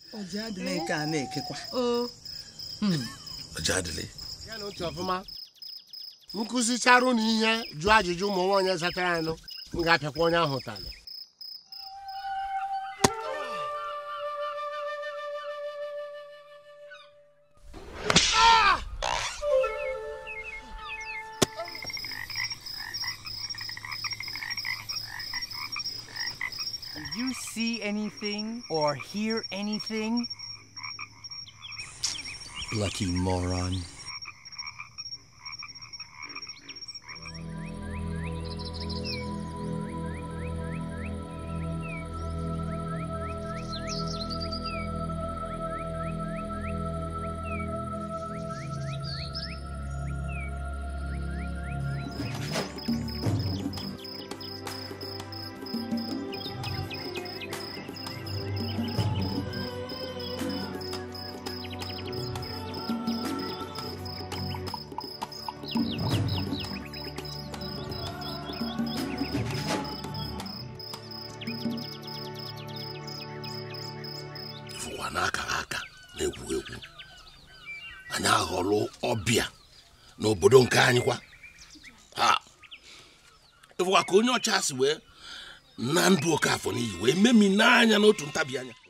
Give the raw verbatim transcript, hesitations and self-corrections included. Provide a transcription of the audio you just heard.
Ojadile ka na-ekekwa. Oh. Hmm. Ojadile. Ya no ti ofuma. Nkuzi charu ni ihe ju ajiju mo wonye zatara anu. Nga pekwa onye ahụ tale. Did you see anything or hear anything? Lucky moron. Obia n'obodo nke anyị kwa ha ịfụkwa ka onye ọcha si wee na ndụ oke afọ n'iyi wee memi n'anya n'otu ntabi anya